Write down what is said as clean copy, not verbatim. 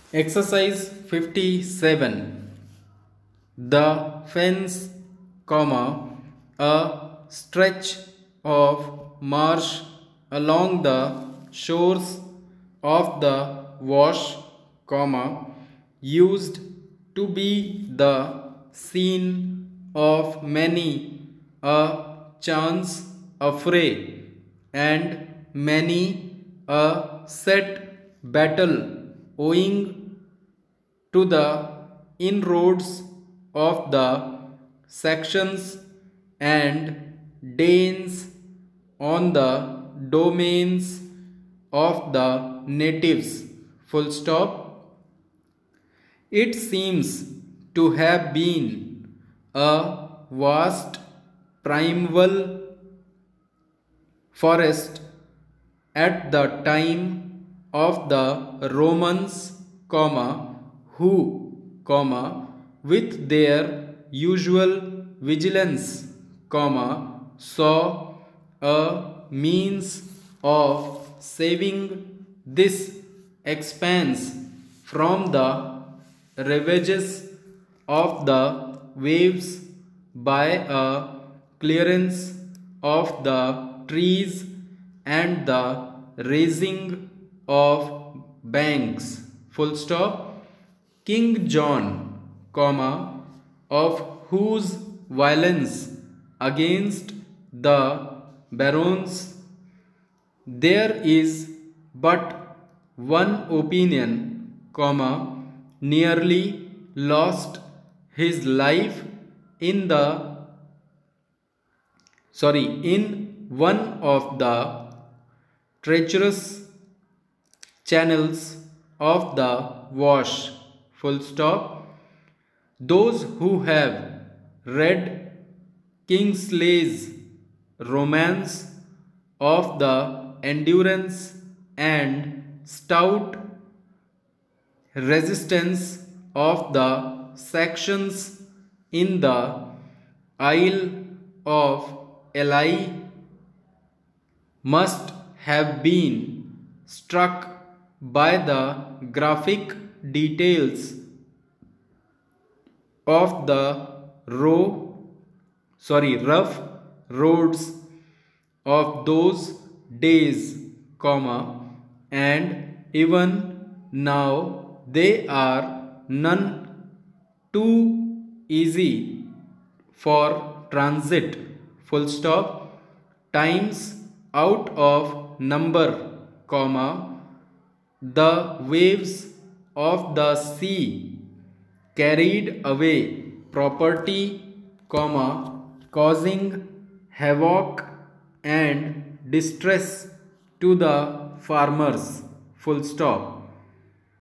Exercise 57. The fence, a stretch of marsh along the shores of the wash, used to be the scene of many a chance affray and many a set battle owing to the inroads of the sections and Danes on the domains of the natives. Full stop. It seems to have been a vast primeval forest at the time of the Romans, who, with their usual vigilance, saw a means of saving this expanse from the ravages of the waves by a clearance of the trees and the raising of banks. Full stop. King John, of whose violence against the barons there is but one opinion, nearly lost his life in one of the treacherous channels of the Wash. Full stop. Those who have read Kingsley's romance of the endurance and stout resistance of the sections in the Isle of Ely must have been struck by the graphic details of the rough roads of those days, and even now they are none too easy for transit. Full stop. Times out of number, the waves of the sea carried away property, causing havoc and distress to the farmers. Full stop.